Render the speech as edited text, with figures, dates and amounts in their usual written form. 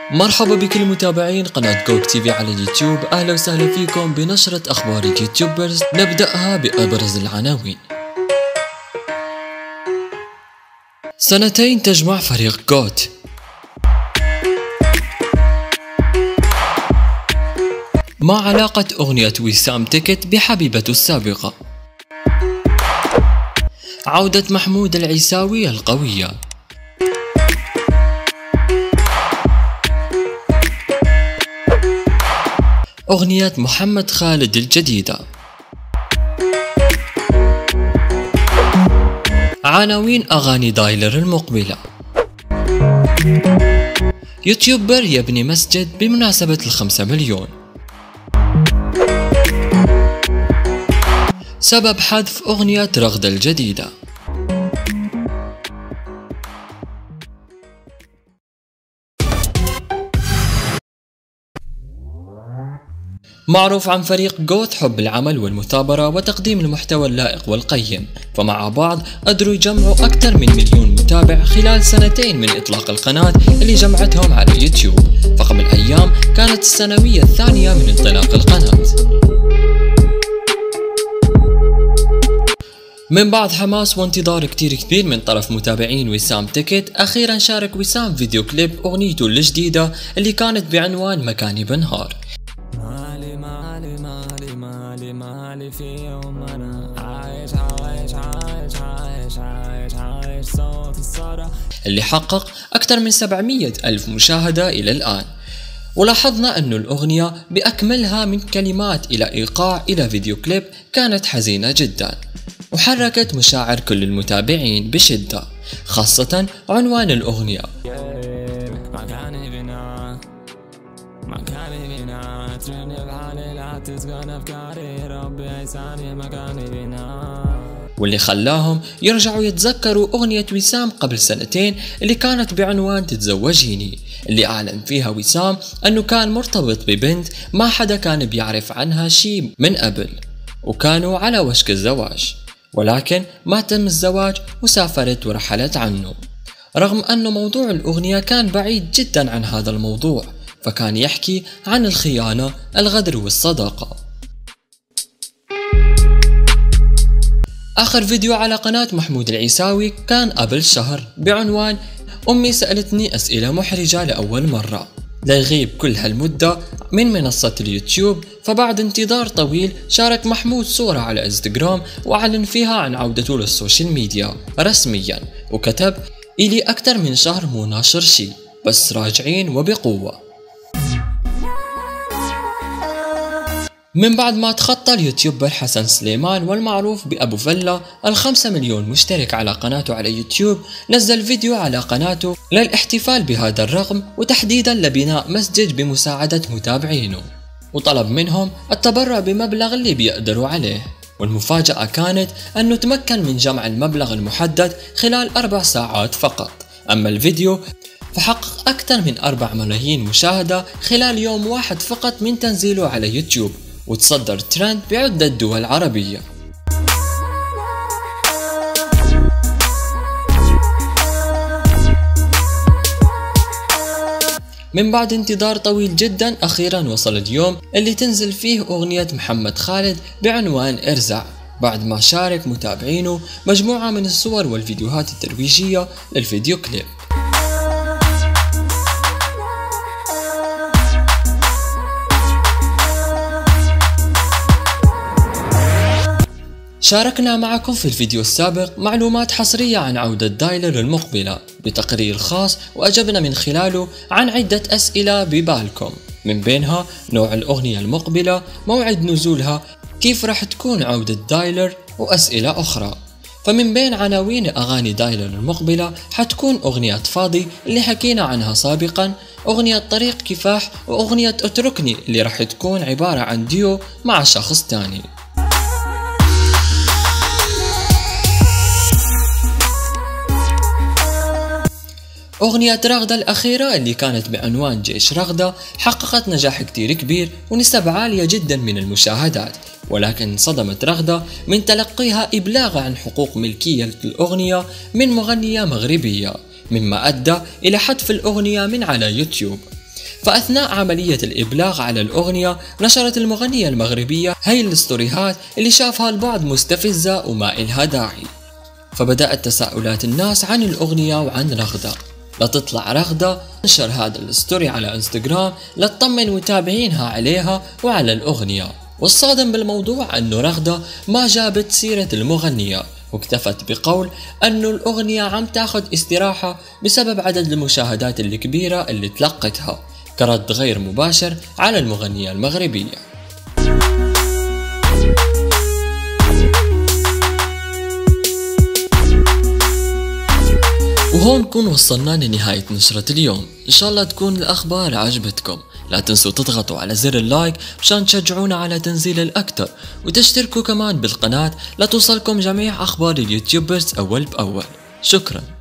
مرحبا بكل متابعين قناة كوك تي في على اليوتيوب. أهلا وسهلا فيكم بنشرة أخبار اليوتيوبرز. نبدأها بأبرز العناوين. سنتين تجمع فريق جوت. ما علاقة أغنية وسام تيكت بحبيبته السابقة؟ عودة محمود العيساوي القوية. أغنية محمد خالد الجديدة. عناوين أغاني دايلر المقبلة. يوتيوبر يبني مسجد بمناسبة ال5 مليون. سبب حذف أغنية رغدة الجديدة. معروف عن فريق جوت حب العمل والمثابرة وتقديم المحتوى اللائق والقيم، فمع بعض قدروا يجمعوا أكثر من 1,000,000 متابع خلال سنتين من إطلاق القناة اللي جمعتهم على يوتيوب، فقبل أيام كانت السنوية الثانية من انطلاق القناة. من بعد حماس وانتظار كتير كبير من طرف متابعين وسام تيكت، أخيرا شارك وسام فيديو كليب أغنيته الجديدة اللي كانت بعنوان مكاني بنهار. مالي في يوم أنا عايش صوت الصدى اللي حقق أكثر من 700,000 مشاهدة إلى الآن. ولاحظنا أنه الأغنية بأكملها من كلمات إلى إيقاع إلى فيديو كليب كانت حزينة جدا، وحركت مشاعر كل المتابعين بشدة، خاصة عنوان الأغنية. واللي خلاهم يرجعوا يتذكروا أغنية وسام قبل سنتين اللي كانت بعنوان تتزوجيني، اللي أعلن فيها وسام أنه كان مرتبط ببنت ما حدا كان بيعرف عنها شي من قبل، وكانوا على وشك الزواج، ولكن ما تم الزواج وسافرت ورحلت عنه، رغم أنه موضوع الأغنية كان بعيد جدا عن هذا الموضوع، فكان يحكي عن الخيانة، الغدر والصداقة. آخر فيديو على قناة محمود العيساوي كان قبل شهر بعنوان أمي سألتني أسئلة محرجة لأول مرة، ليغيب كل هالمدة من منصة اليوتيوب. فبعد انتظار طويل شارك محمود صورة على انستغرام وأعلن فيها عن عودته للسوشيال ميديا رسميا، وكتب إلي أكثر من شهر مو ناشر شي، بس راجعين وبقوة. من بعد ما تخطى اليوتيوبر حسن سليمان والمعروف بأبو فلة 5 مليون مشترك على قناته على يوتيوب، نزل فيديو على قناته للاحتفال بهذا الرقم، وتحديدا لبناء مسجد بمساعدة متابعينه، وطلب منهم التبرع بمبلغ اللي بيقدروا عليه. والمفاجأة كانت أنه تمكن من جمع المبلغ المحدد خلال 4 ساعات فقط. أما الفيديو فحقق أكثر من 4 ملايين مشاهدة خلال يوم واحد فقط من تنزيله على يوتيوب، وتصدر ترند بعدة دول عربية. من بعد انتظار طويل جدا أخيرا وصل اليوم اللي تنزل فيه أغنية محمد خالد بعنوان ارزع، بعد ما شارك متابعينه مجموعة من الصور والفيديوهات الترويجية للفيديو كليب. شاركنا معكم في الفيديو السابق معلومات حصرية عن عودة دايلر المقبلة بتقرير خاص، وأجبنا من خلاله عن عدة أسئلة ببالكم، من بينها نوع الأغنية المقبلة، موعد نزولها، كيف راح تكون عودة دايلر، وأسئلة أخرى. فمن بين عناوين أغاني دايلر المقبلة حتكون أغنية فاضي اللي حكينا عنها سابقا، أغنية طريق كفاح، وأغنية اتركني اللي راح تكون عبارة عن ديو مع شخص تاني. أغنية رغدة الأخيرة اللي كانت بعنوان جيش رغدة حققت نجاح كتير كبير ونسب عالية جدا من المشاهدات، ولكن صدمت رغدة من تلقيها إبلاغ عن حقوق ملكية الأغنية من مغنية مغربية، مما أدى إلى حذف الأغنية من على يوتيوب. فأثناء عملية الإبلاغ على الأغنية نشرت المغنية المغربية هاي الستوريهات اللي شافها البعض مستفزة وما إلها داعي. فبدأت تساؤلات الناس عن الأغنية وعن رغدة، لتطلع رغدة تنشر هذا الستوري على انستغرام لتطمن متابعينها عليها وعلى الأغنية. والصادم بالموضوع أنه رغدة ما جابت سيرة المغنية، واكتفت بقول أنه الأغنية عم تاخد استراحة بسبب عدد المشاهدات الكبيرة اللي تلقتها، كرد غير مباشر على المغنية المغربية. وهون نكون وصلنا لنهاية نشرة اليوم. إن شاء الله تكون الأخبار عجبتكم. لا تنسوا تضغطوا على زر اللايك مشان تشجعونا على تنزيل الأكثر، وتشتركوا كمان بالقناة لتوصلكم جميع أخبار اليوتيوبرز أول بأول. شكرا.